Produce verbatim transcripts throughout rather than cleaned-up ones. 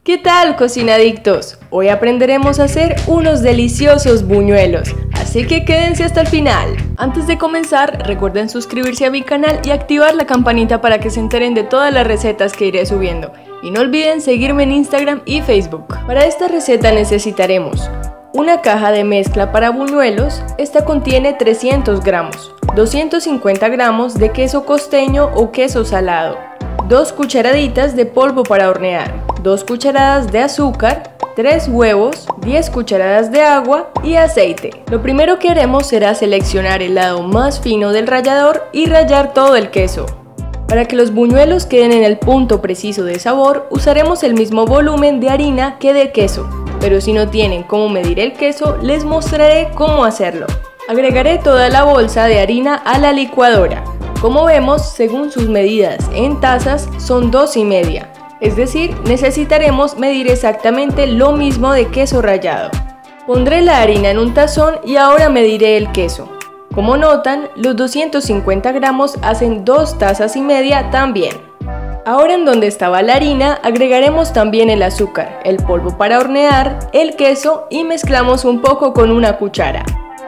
¿Qué tal, cocinadictos? Hoy aprenderemos a hacer unos deliciosos buñuelos, así que quédense hasta el final. Antes de comenzar, recuerden suscribirse a mi canal y activar la campanita para que se enteren de todas las recetas que iré subiendo. Y no olviden seguirme en Instagram y Facebook. Para esta receta necesitaremos una caja de mezcla para buñuelos. Esta contiene trescientos gramos, doscientos cincuenta gramos de queso costeño o queso salado, dos cucharaditas de polvo para hornear, dos cucharadas de azúcar, tres huevos, diez cucharadas de agua y aceite. Lo primero que haremos será seleccionar el lado más fino del rallador y rallar todo el queso. Para que los buñuelos queden en el punto preciso de sabor, usaremos el mismo volumen de harina que de queso, pero si no tienen cómo medir el queso, les mostraré cómo hacerlo. Agregaré toda la bolsa de harina a la licuadora. Como vemos, según sus medidas en tazas, son dos y media. Es decir, necesitaremos medir exactamente lo mismo de queso rallado. Pondré la harina en un tazón y ahora mediré el queso. Como notan, los doscientos cincuenta gramos hacen dos tazas y media también. Ahora en donde estaba la harina, agregaremos también el azúcar, el polvo para hornear, el queso y mezclamos un poco con una cuchara.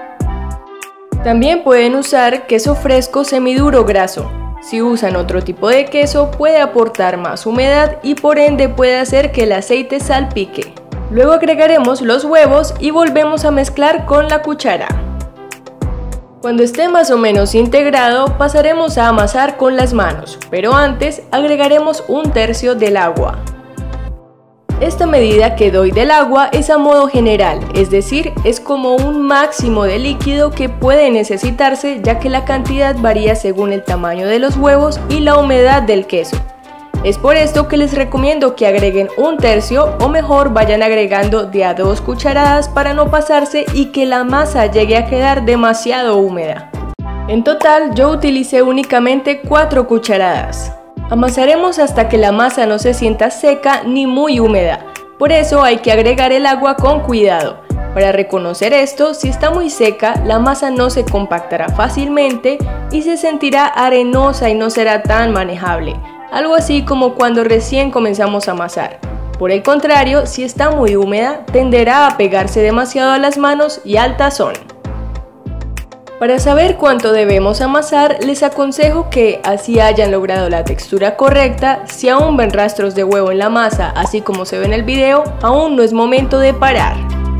También pueden usar queso fresco semiduro graso. Si usan otro tipo de queso, puede aportar más humedad y por ende puede hacer que el aceite salpique. Luego agregaremos los huevos y volvemos a mezclar con la cuchara. Cuando esté más o menos integrado, pasaremos a amasar con las manos, pero antes agregaremos un tercio del agua. Esta medida que doy del agua es a modo general, es decir, es como un máximo de líquido que puede necesitarse, ya que la cantidad varía según el tamaño de los huevos y la humedad del queso. Es por esto que les recomiendo que agreguen un tercio o mejor vayan agregando de a dos cucharadas para no pasarse y que la masa llegue a quedar demasiado húmeda. En total yo utilicé únicamente cuatro cucharadas. Amasaremos hasta que la masa no se sienta seca ni muy húmeda, por eso hay que agregar el agua con cuidado. Para reconocer esto, si está muy seca, la masa no se compactará fácilmente y se sentirá arenosa y no será tan manejable, algo así como cuando recién comenzamos a amasar. Por el contrario, si está muy húmeda, tenderá a pegarse demasiado a las manos y al tazón. Para saber cuánto debemos amasar, les aconsejo que, así hayan logrado la textura correcta, si aún ven rastros de huevo en la masa, así como se ve en el video, aún no es momento de parar.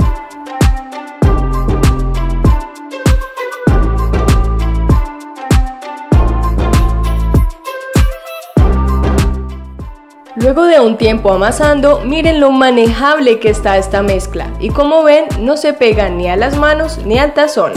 Luego de un tiempo amasando, miren lo manejable que está esta mezcla, y como ven, no se pega ni a las manos ni al tazón.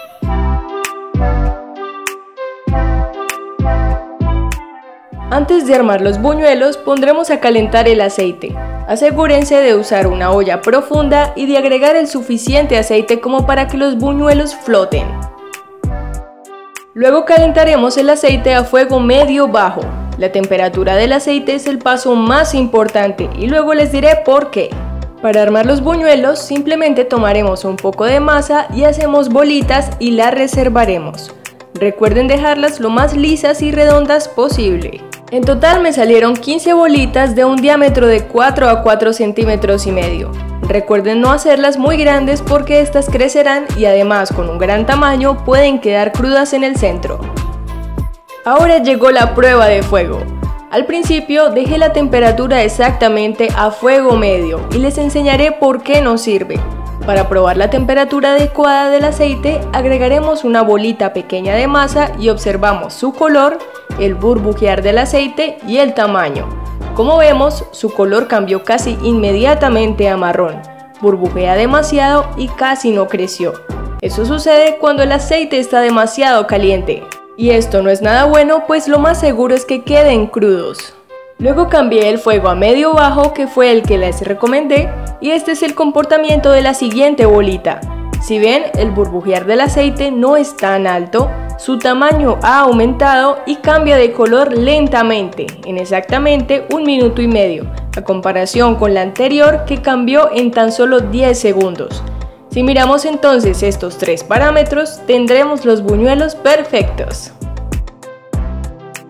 Antes de armar los buñuelos, pondremos a calentar el aceite. Asegúrense de usar una olla profunda y de agregar el suficiente aceite como para que los buñuelos floten. Luego calentaremos el aceite a fuego medio bajo. La temperatura del aceite es el paso más importante y luego les diré por qué. Para armar los buñuelos, simplemente tomaremos un poco de masa y hacemos bolitas y las reservaremos. Recuerden dejarlas lo más lisas y redondas posible. En total me salieron quince bolitas de un diámetro de cuatro a cuatro centímetros y medio. Recuerden no hacerlas muy grandes porque estas crecerán y además con un gran tamaño pueden quedar crudas en el centro. Ahora llegó la prueba de fuego. Al principio dejé la temperatura exactamente a fuego medio y les enseñaré por qué nos sirve. Para probar la temperatura adecuada del aceite, agregaremos una bolita pequeña de masa y observamos su color, el burbujear del aceite y el tamaño. Como vemos, su color cambió casi inmediatamente a marrón, burbujea demasiado y casi no creció. Eso sucede cuando el aceite está demasiado caliente. Y esto no es nada bueno, pues lo más seguro es que queden crudos. Luego cambié el fuego a medio bajo, que fue el que les recomendé, y este es el comportamiento de la siguiente bolita. Si ven, el burbujear del aceite no es tan alto, su tamaño ha aumentado y cambia de color lentamente, en exactamente un minuto y medio, a comparación con la anterior que cambió en tan solo diez segundos. Si miramos entonces estos tres parámetros, tendremos los buñuelos perfectos.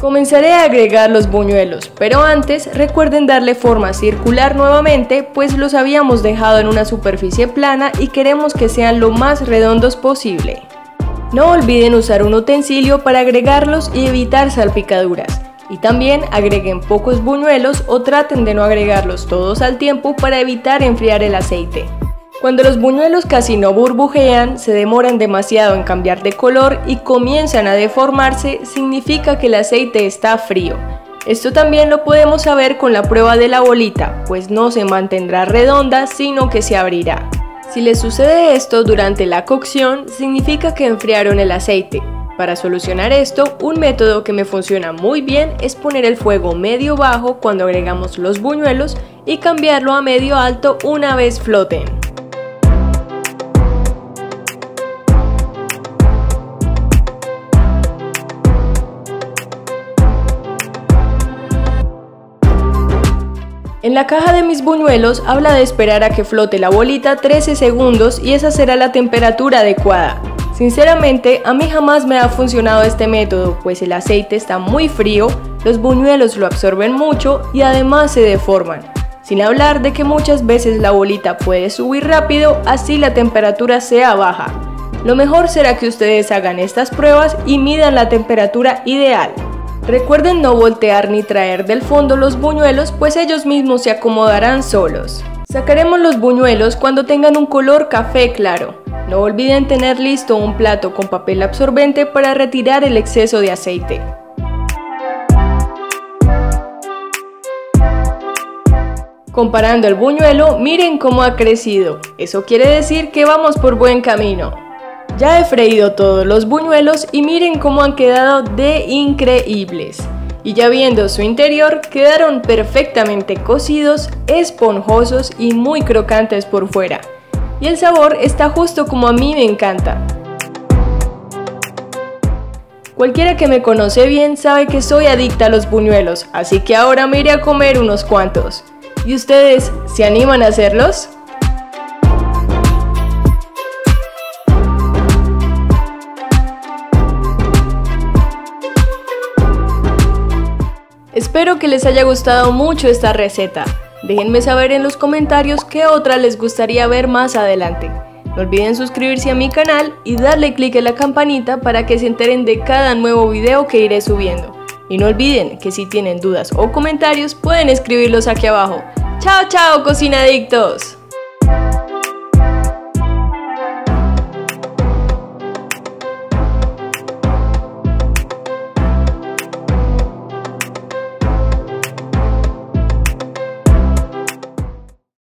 Comenzaré a agregar los buñuelos, pero antes recuerden darle forma circular nuevamente, pues los habíamos dejado en una superficie plana y queremos que sean lo más redondos posible. No olviden usar un utensilio para agregarlos y evitar salpicaduras. Y también agreguen pocos buñuelos o traten de no agregarlos todos al tiempo para evitar enfriar el aceite. Cuando los buñuelos casi no burbujean, se demoran demasiado en cambiar de color y comienzan a deformarse, significa que el aceite está frío. Esto también lo podemos saber con la prueba de la bolita, pues no se mantendrá redonda, sino que se abrirá. Si les sucede esto durante la cocción, significa que enfriaron el aceite. Para solucionar esto, un método que me funciona muy bien es poner el fuego medio bajo cuando agregamos los buñuelos y cambiarlo a medio alto una vez floten. En la caja de mis buñuelos habla de esperar a que flote la bolita trece segundos y esa será la temperatura adecuada. Sinceramente, a mí jamás me ha funcionado este método, pues el aceite está muy frío, los buñuelos lo absorben mucho y además se deforman. Sin hablar de que muchas veces la bolita puede subir rápido, así la temperatura sea baja. Lo mejor será que ustedes hagan estas pruebas y midan la temperatura ideal. Recuerden no voltear ni traer del fondo los buñuelos, pues ellos mismos se acomodarán solos. Sacaremos los buñuelos cuando tengan un color café claro. No olviden tener listo un plato con papel absorbente para retirar el exceso de aceite. Comparando el buñuelo, miren cómo ha crecido. Eso quiere decir que vamos por buen camino. Ya he freído todos los buñuelos y miren cómo han quedado de increíbles. Y ya viendo su interior, quedaron perfectamente cocidos, esponjosos y muy crocantes por fuera. Y el sabor está justo como a mí me encanta. Cualquiera que me conoce bien sabe que soy adicta a los buñuelos, así que ahora me iré a comer unos cuantos. ¿Y ustedes se animan a hacerlos? Espero que les haya gustado mucho esta receta. Déjenme saber en los comentarios qué otra les gustaría ver más adelante. No olviden suscribirse a mi canal y darle clic en la campanita para que se enteren de cada nuevo video que iré subiendo. Y no olviden que si tienen dudas o comentarios pueden escribirlos aquí abajo. ¡Chao, chao, cocinadictos!